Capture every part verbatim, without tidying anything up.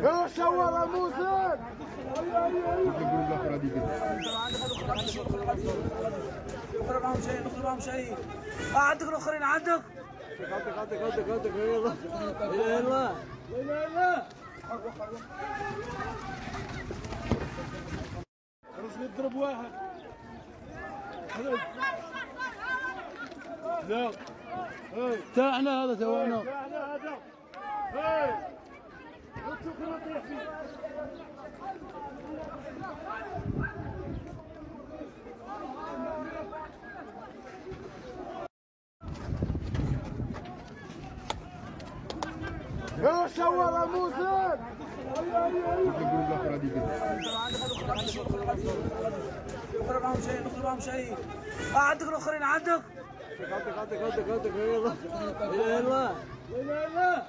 يا شوار الموسى اخرى معهم شيء اخرى معهم شيء عندك الاخرين عندك عندك عندك عندك عندك يلا يلا يلا رجل يضرب واحد لا تاعنا هذا تاعنا تاعنا هذا هاي وتشوفوا نطيح فيه يا شوار الموسى اخرى معهم شيء اخرى معهم شيء عندك الاخرين عندك عندك عندك عندك عندك يلا يلا يلا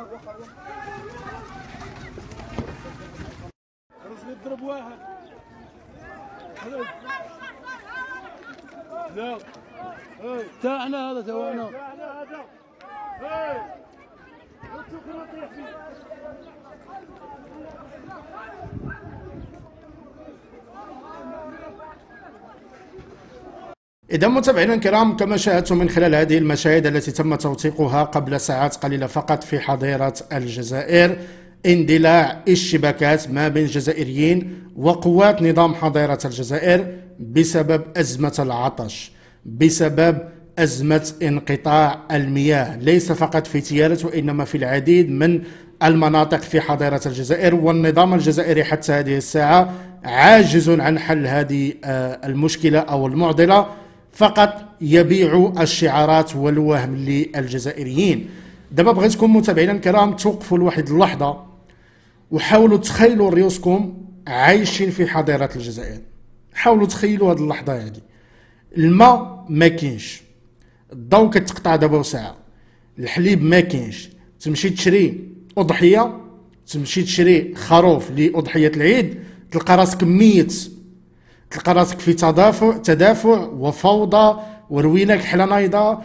رجل يضرب واحد لا تاعنا هذا تاعنا تاعنا هذا هاي وتشوفوا نطيح فيه إذا متابعينا الكرام، كما شاهدتم من خلال هذه المشاهد التي تم توثيقها قبل ساعات قليلة فقط في حظيرة الجزائر، اندلاع اشتباكات ما بين الجزائريين وقوات نظام حظيرة الجزائر بسبب أزمة العطش، بسبب أزمة انقطاع المياه، ليس فقط في تيارت وإنما في العديد من المناطق في حظيرة الجزائر. والنظام الجزائري حتى هذه الساعة عاجز عن حل هذه المشكلة أو المعضلة، فقط يبيع الشعارات والوهم للجزائريين. دابا بغيتكم متابعينا الكرام توقفوا لواحد اللحظة وحاولوا تخيلوا ريوسكم عايشين في حظيرة الجزائر. حاولوا تخيلوا هذه اللحظة هذه، الماء ما كاينش، الضوء كتقطع دابا ساعة، الحليب ما كاينش، تمشي تشري أضحية، تمشي تشري خروف لأضحية العيد، تلقى راسك ميت، تلقى راسك في تدافع تدافع وفوضى وروينه كحله نايضه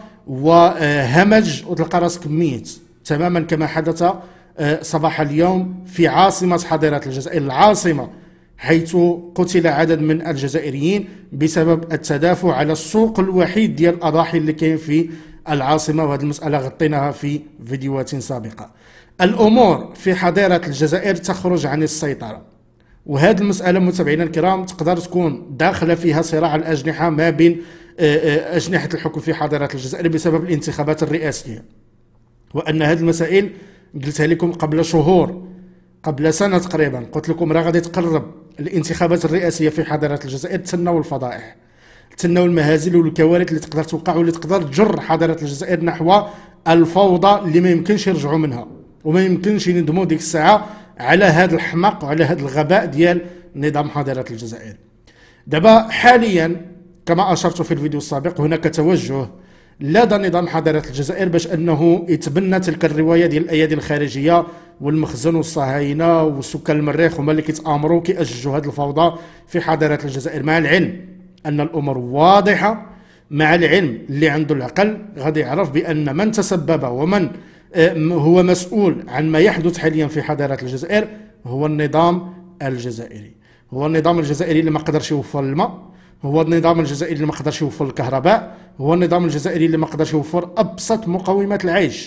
وهمج، وتلقى راسك ميت تماما كما حدث صباح اليوم في عاصمة حظيرة الجزائر، العاصمة، حيث قتل عدد من الجزائريين بسبب التدافع على السوق الوحيد ديال الأضاحي اللي كاين في العاصمة. وهذه المسألة غطيناها في فيديوهات سابقة. الأمور في حظيرة الجزائر تخرج عن السيطرة، وهذه المسألة متابعينا الكرام تقدر تكون داخلة فيها صراع الأجنحة ما بين أجنحة الحكم في حظيرة الجزائر بسبب الانتخابات الرئاسية. وأن هذه المسائل قلتها لكم قبل شهور، قبل سنة تقريبا، قلت لكم راه غادي تقرب الانتخابات الرئاسية في حظيرة الجزائر، تسناو الفضائح، تسناو المهازل والكوارث اللي تقدر توقع واللي تقدر تجر حظيرة الجزائر نحو الفوضى اللي ما يمكنش يرجعوا منها، وما يمكنش يندموا ديك الساعة على هذا الحماق وعلى هذا الغباء ديال نظام حظيرة الجزائر. دابا حاليا كما أشرت في الفيديو السابق، هناك توجه لدى نظام حظيرة الجزائر باش أنه يتبنى تلك الرواية ديال الأيادي الخارجية والمخزن والصهاينة والسكان المريخ هما اللي كيتآمروا كيأججوا هذه الفوضى في حظيرة الجزائر، مع العلم أن الأمور واضحة، مع العلم اللي عنده العقل غادي يعرف بأن من تسبب ومن هو مسؤول عن ما يحدث حاليا في حظيرة الجزائر هو النظام الجزائري. هو النظام الجزائري اللي ما قدرش يوفر الماء، هو النظام الجزائري اللي ما قدرش يوفر الكهرباء، هو النظام الجزائري اللي ما قدرش يوفر أبسط مقومات العيش.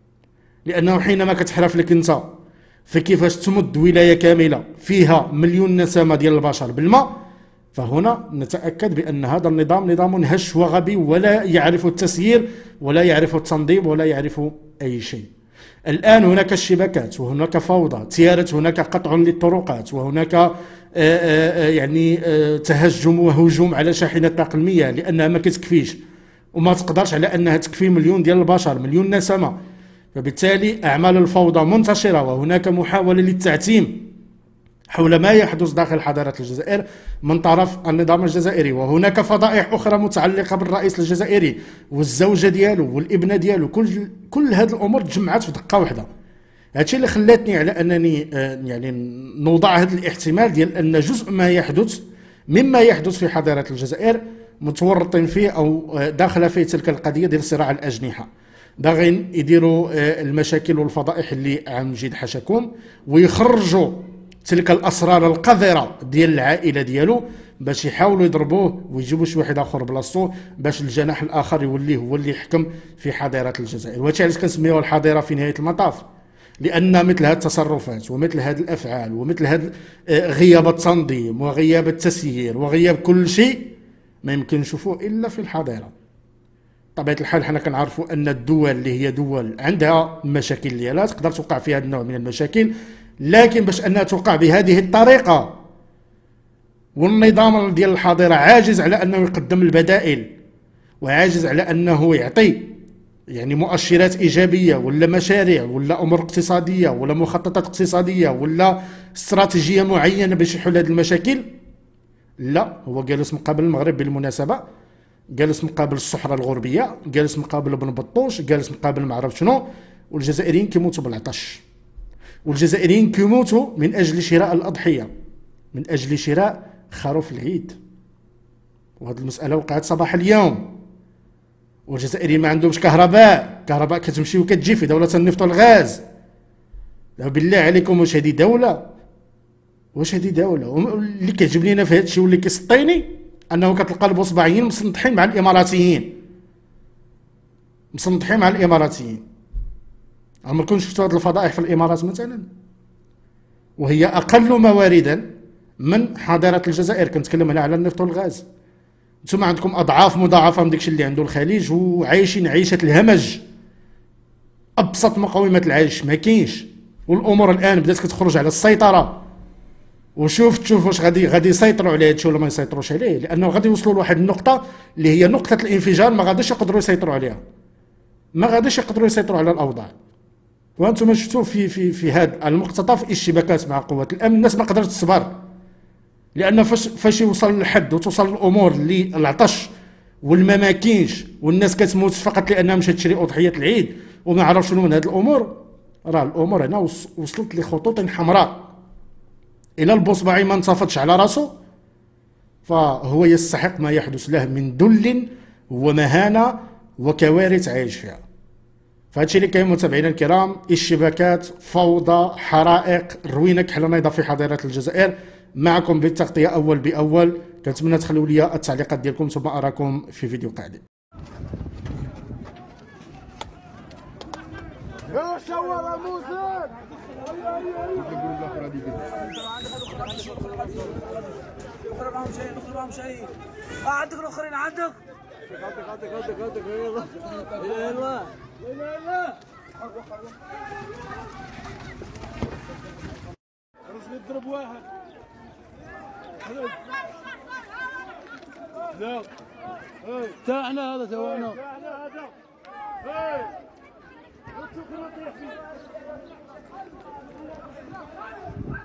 لأنه حينما كتحرف لك أنت في كيفاش تمد ولاية كاملة فيها مليون نسمة ديال البشر بالماء، فهنا نتأكد بأن هذا النظام نظام هش وغبي ولا يعرف التسيير ولا يعرف التنظيم ولا يعرف أي شيء. الآن هناك اشتباكات وهناك فوضى، تيارت هناك قطع للطرقات، وهناك آآ آآ يعني آآ تهجم وهجوم على شاحنة طاقة المياه لأنها ما كتكفيش وما تقدرش على أنها تكفي مليون ديال البشر، مليون نسمة. فبالتالي أعمال الفوضى منتشرة، وهناك محاولة للتعتيم حول ما يحدث داخل حظيرة الجزائر من طرف النظام الجزائري. وهناك فضائح أخرى متعلقة بالرئيس الجزائري والزوجة ديالو والابنة ديالو، كل كل هذه الأمور تجمعت في دقة واحدة. هادشي اللي خلاتني على أنني يعني نوضع هذا الاحتمال ديال أن جزء ما يحدث مما يحدث في حظيرة الجزائر متورطين فيه أو داخل فيه تلك القضية ديال صراع الأجنحة. باغيين يديروا المشاكل والفضائح اللي عم جيد حاشاكم، ويخرجوا تلك الاسرار القذره ديال العائله ديالو باش يحاولوا يضربوه ويجيبوا شي واحد اخر بلاصتو باش الجناح الاخر يولي هو اللي يحكم في حضاره الجزائر. وهادشي علاش كنسميوها الحضاره في نهايه المطاف، لان مثل هذه التصرفات ومثل هذه الافعال ومثل هذا غياب التنظيم وغياب التسيير وغياب كل شيء ما يمكن نشوفوه الا في الحضاره. بطبيعه الحال حنا كنعرفوا ان الدول اللي هي دول عندها مشاكل ديالها تقدر توقع فيها هذا النوع من المشاكل، لكن باش انها توقع بهذه الطريقه والنظام ديال الحاضره عاجز على انه يقدم البدائل وعاجز على انه يعطي يعني مؤشرات ايجابيه ولا مشاريع ولا امور اقتصاديه ولا مخططات اقتصاديه ولا استراتيجيه معينه باش يحل هذه المشاكل، لا هو جالس مقابل المغرب بالمناسبه، جالس مقابل الصحراء الغربيه، جالس مقابل ابن بطوش، جالس مقابل ما عرف شنو، والجزائريين كيموتوا بالعطش، والجزائريين كيموتوا من اجل شراء الاضحيه، من اجل شراء خروف العيد. وهذه المساله وقعت صباح اليوم، والجزائريين ما عندهمش كهرباء، كهرباء كتمشي وكتجي في دوله النفط والغاز. لا بالله عليكم، واش هذه دوله؟ واش هذه دوله؟ اللي كيعجبني انا في هذا الشيء واللي كيسطيني انه كتلقى البوصبعيين مسنطحين مع الاماراتيين، مسنطحين مع الاماراتيين. عمركم شفتوا هذه الفضائح في الامارات مثلا؟ وهي اقل مواردا من حضاره الجزائر. كنتكلم هنا على النفط والغاز. نتوما عندكم اضعاف مضاعفه من داكشي اللي عنده الخليج، وعايشين عيشه الهمج. ابسط مقومات العيش ما كاينش، والامور الان بدات كتخرج على السيطره. وشوف تشوف واش غادي غادي يسيطروا على هادشي ولا ما يسيطروش عليه، لانه غادي يوصلوا لواحد النقطه اللي هي نقطه الانفجار ما غاديش يقدروا يسيطروا عليها، ما غاديش يقدروا يسيطروا على الاوضاع. وانتم شفتوا في في في هذا المقتطف الشبكات مع قوات الامن، الناس ما قدرت تصبر، لان فاش فاش يوصل للحد وتوصل الامور اللي العطش والما ما كاينش والناس كتموت فقط لانها مشات تشري اضحيه العيد وما عرف شنو من هذه الامور، راه الامور هنا وصلت لخطوط حمراء. الى البوصبعي ما انتفضش على راسو فهو يستحق ما يحدث له من ذل ومهانه وكوارث عايش فيها. فهادشي اللي كاين متابعينا الكرام، الشبكات، فوضى، حرائق، روينه كحله نايضه في حضاره الجزائر. معكم بالتغطيه اول باول. كنتمنى تخليوا لي التعليقات ديالكم، ثم اراكم في فيديو قادم. يا شوار موسى نخرج معهم شيء، نخرج معهم شيء. عندك الاخرين عندك؟ عندك عندك عندك عندك يلا يلا يلا رجلي تضرب واحد. لا تاعنا هذا تاعنا تاعنا هذا. اي